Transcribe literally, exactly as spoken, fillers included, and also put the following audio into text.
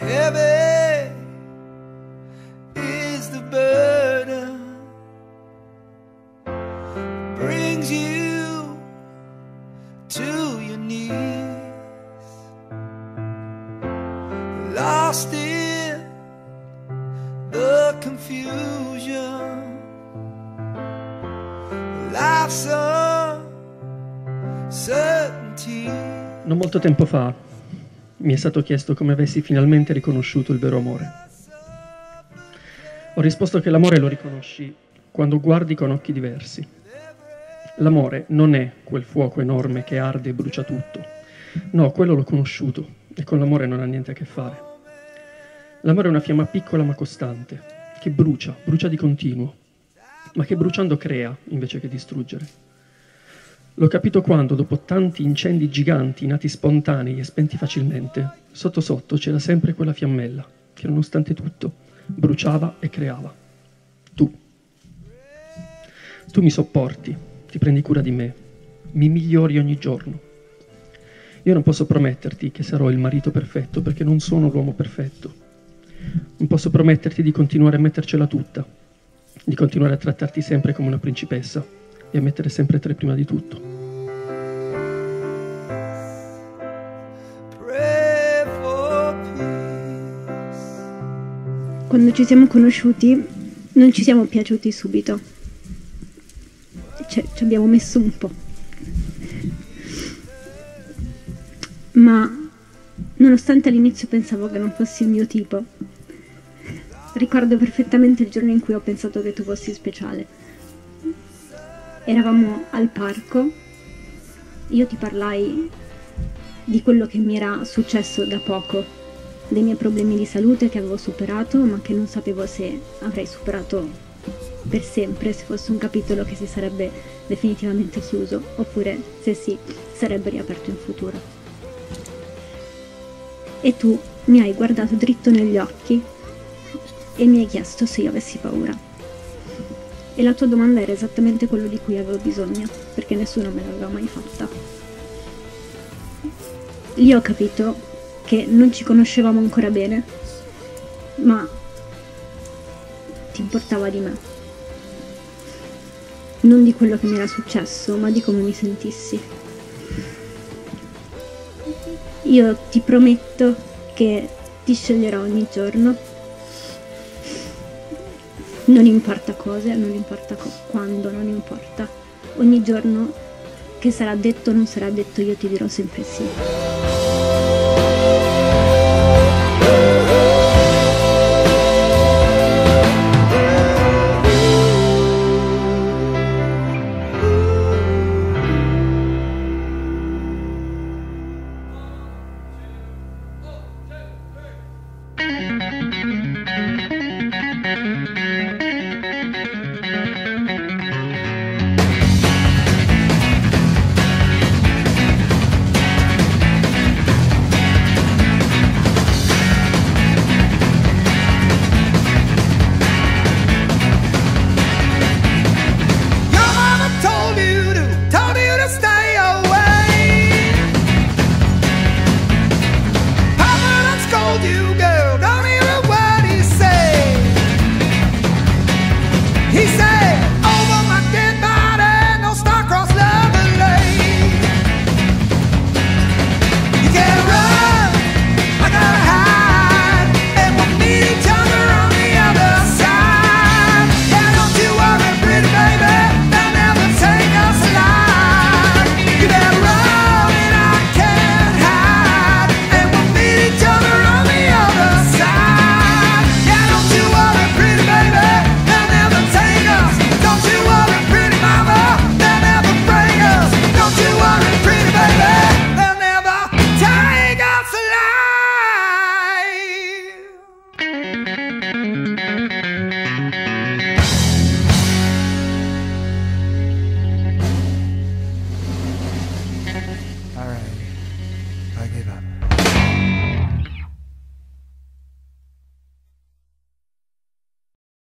Heavy is the burden, brings you to your knees, lost in the confusion, life's uncertainty. Non molto tempo fa mi è stato chiesto come avessi finalmente riconosciuto il vero amore. Ho risposto che l'amore lo riconosci quando guardi con occhi diversi. L'amore non è quel fuoco enorme che arde e brucia tutto. No, quello l'ho conosciuto e con l'amore non ha niente a che fare. L'amore è una fiamma piccola ma costante, che brucia, brucia di continuo, ma che bruciando crea invece che distruggere. L'ho capito quando, dopo tanti incendi giganti nati spontanei e spenti facilmente, sotto sotto c'era sempre quella fiammella che, nonostante tutto, bruciava e creava. Tu. Tu mi sopporti, ti prendi cura di me, mi migliori ogni giorno. Io non posso prometterti che sarò il marito perfetto perché non sono l'uomo perfetto. Non posso prometterti di continuare a mettercela tutta, di continuare a trattarti sempre come una principessa e a mettere sempre te prima di tutto. Quando ci siamo conosciuti non ci siamo piaciuti subito, cioè, ci abbiamo messo un po', ma nonostante all'inizio pensavo che non fossi il mio tipo, ricordo perfettamente il giorno in cui ho pensato che tu fossi speciale. Eravamo al parco, io ti parlai di quello che mi era successo da poco, dei miei problemi di salute che avevo superato, ma che non sapevo se avrei superato per sempre, se fosse un capitolo che si sarebbe definitivamente chiuso, oppure se sì, sarebbe riaperto in futuro. E tu mi hai guardato dritto negli occhi e mi hai chiesto se io avessi paura. E la tua domanda era esattamente quello di cui avevo bisogno, perché nessuno me l'aveva mai fatta. Lì ho capito che non ci conoscevamo ancora bene, ma ti importava di me. Non di quello che mi era successo, ma di come mi sentissi. Io ti prometto che ti sceglierò ogni giorno. Non importa cosa, non importa quando, non importa. Ogni giorno che sarà detto o non sarà detto, io ti dirò sempre sì. All right, I give up.